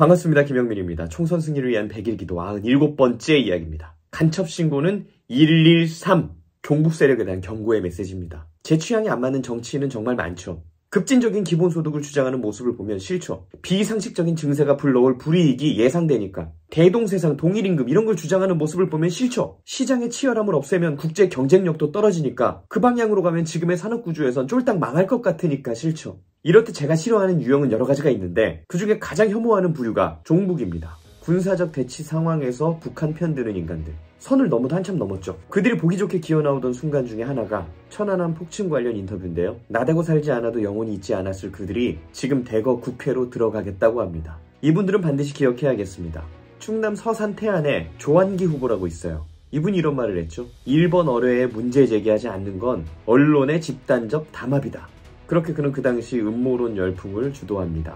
반갑습니다. 김영민입니다. 총선 승리를 위한 100일 기도 97번째 이야기입니다. 간첩 신고는 113. 종북 세력에 대한 경고의 메시지입니다. 제 취향에 안 맞는 정치인은 정말 많죠. 급진적인 기본소득을 주장하는 모습을 보면 싫죠. 비상식적인 증세가 불러올 불이익이 예상되니까. 대동세상, 동일임금 이런 걸 주장하는 모습을 보면 싫죠. 시장의 치열함을 없애면 국제 경쟁력도 떨어지니까 그 방향으로 가면 지금의 산업구조에선 쫄딱 망할 것 같으니까 싫죠. 이렇듯 제가 싫어하는 유형은 여러 가지가 있는데 그중에 가장 혐오하는 부류가 종북입니다. 군사적 대치 상황에서 북한 편드는 인간들. 선을 넘어도 한참 넘었죠. 그들이 보기 좋게 기어나오던 순간 중에 하나가 천안함 폭침 관련 인터뷰인데요. 나대고 살지 않아도 영혼이 있지 않았을 그들이 지금 대거 국회로 들어가겠다고 합니다. 이분들은 반드시 기억해야겠습니다. 충남 서산 태안에 조한기 후보라고 있어요. 이분이 이런 말을 했죠. 1번 어뢰에 문제 제기하지 않는 건 언론의 집단적 담합이다. 그렇게 그는 그 당시 음모론 열풍을 주도합니다.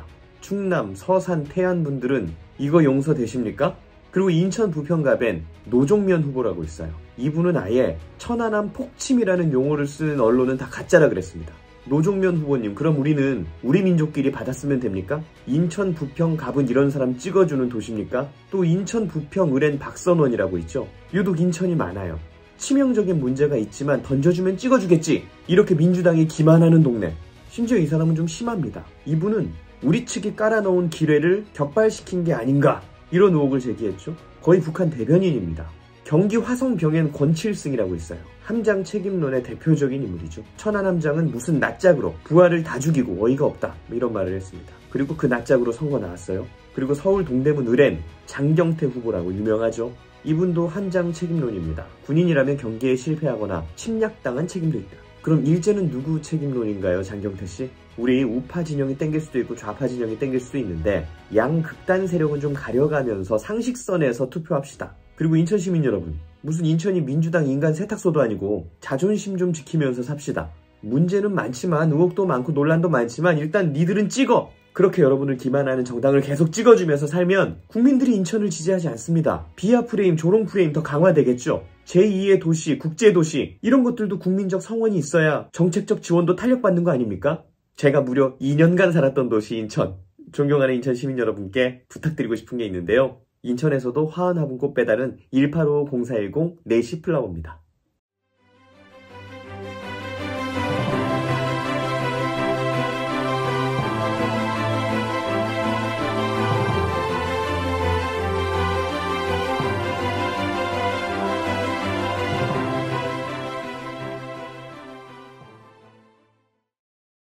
충남 서산 태안 분들은 이거 용서되십니까? 그리고 인천 부평갑엔 노종면 후보라고 있어요. 이분은 아예 천안함 폭침이라는 용어를 쓴 언론은 다 가짜라 그랬습니다. 노종면 후보님, 그럼 우리는 우리 민족끼리 받았으면 됩니까? 인천 부평갑은 이런 사람 찍어주는 도시입니까? 또 인천 부평 을엔 박선원이라고 있죠. 유독 인천이 많아요. 치명적인 문제가 있지만 던져주면 찍어주겠지. 이렇게 민주당이 기만하는 동네. 심지어 이 사람은 좀 심합니다. 이분은 우리 측이 깔아놓은 기뢰를 격발시킨 게 아닌가. 이런 의혹을 제기했죠. 거의 북한 대변인입니다. 경기 화성병엔 권칠승이라고 있어요. 함장 책임론의 대표적인 인물이죠. 천안 함장은 무슨 낯짝으로 부하를 다 죽이고 어이가 없다 이런 말을 했습니다. 그리고 그 낯짝으로 선거 나왔어요. 그리고 서울 동대문 을엔 장경태 후보라고 유명하죠. 이분도 함장 책임론입니다. 군인이라면 경기에 실패하거나 침략당한 책임도 있다. 그럼 일제는 누구 책임론인가요, 장경태 씨? 우리 우파 진영이 땡길 수도 있고 좌파 진영이 땡길 수도 있는데 양극단 세력은 좀 가려가면서 상식선에서 투표합시다. 그리고 인천 시민 여러분, 무슨 인천이 민주당 인간 세탁소도 아니고 자존심 좀 지키면서 삽시다. 문제는 많지만 의혹도 많고 논란도 많지만 일단 니들은 찍어! 그렇게 여러분을 기만하는 정당을 계속 찍어주면서 살면 국민들이 인천을 지지하지 않습니다. 비하 프레임, 조롱 프레임 더 강화되겠죠. 제2의 도시, 국제도시 이런 것들도 국민적 성원이 있어야 정책적 지원도 탄력받는 거 아닙니까? 제가 무려 2년간 살았던 도시 인천. 존경하는 인천 시민 여러분께 부탁드리고 싶은 게 있는데요. 인천에서도 화환 화분꽃 배달은 1855-0410 4시 플라워입니다.